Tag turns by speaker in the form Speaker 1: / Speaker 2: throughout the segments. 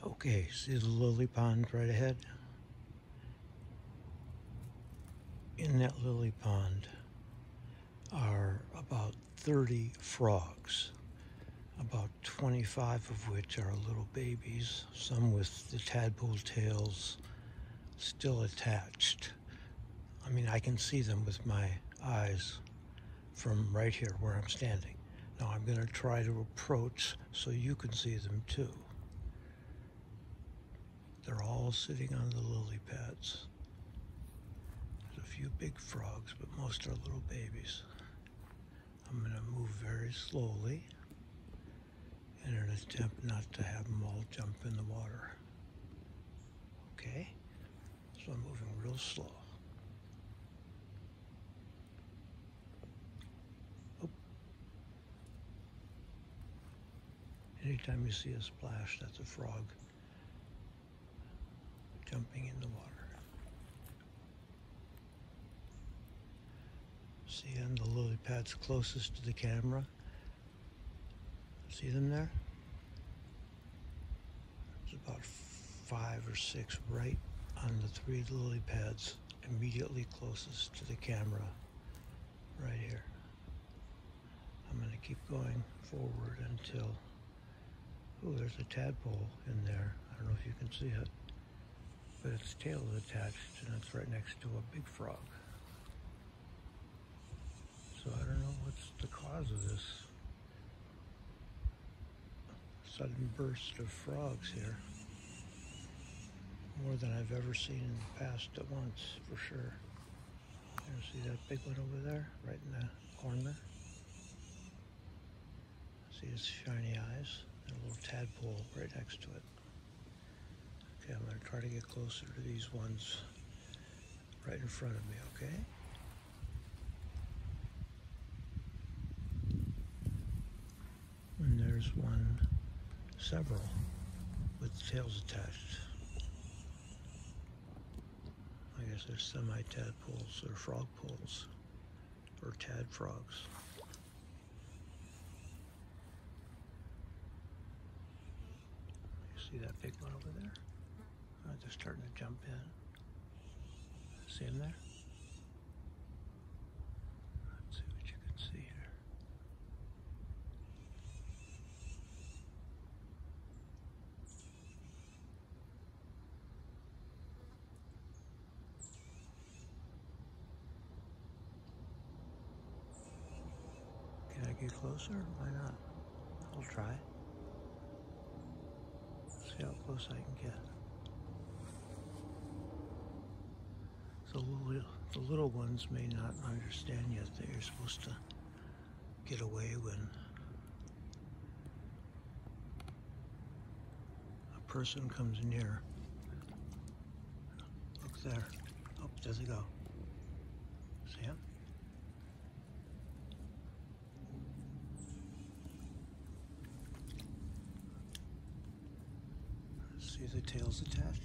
Speaker 1: Okay, see the lily pond right ahead? In that lily pond are about 30 frogs, about 25 of which are little babies, some with the tadpole tails still attached. I mean, I can see them with my eyes from right here where I'm standing. Now I'm going to try to approach so you can see them too. They're all sitting on the lily pads. There's a few big frogs, but most are little babies. I'm going to move very slowly in an attempt not to have them all jump in the water. Okay? So I'm moving real slow. Oh. Anytime you see a splash, that's a frog jumping in the water. See on the lily pads closest to the camera? See them there? There's about 5 or 6 right on the 3 lily pads immediately closest to the camera, right here. I'm going to keep going forward until, oh, there's a tadpole in there. I don't know if you can see it, but its tail is attached and it's right next to a big frog. So I don't know what's the cause of this sudden burst of frogs here. More than I've ever seen in the past at once, for sure. You see that big one over there, right in the corner? See his shiny eyes? And a little tadpole right next to it. Okay, I'm going to try to get closer to these ones right in front of me, okay? And there's several with tails attached. I guess they're semi-tadpoles or frog poles, or tad frogs. You see that big one over there? They're starting to jump in. See them there? Let's see what you can see here. Can I get closer? Why not? I'll try. See how close I can get. So the little ones may not understand yet that you're supposed to get away when a person comes near. Look there. Oh, does it go? See him? See the tails attached?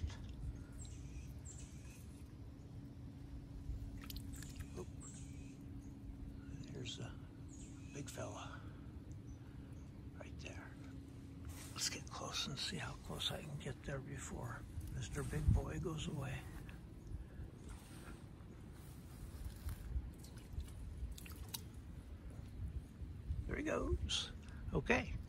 Speaker 1: Oh. Here's a big fella. Right there. Let's get close and see how close I can get there before Mr. Big Boy goes away. There he goes. Okay.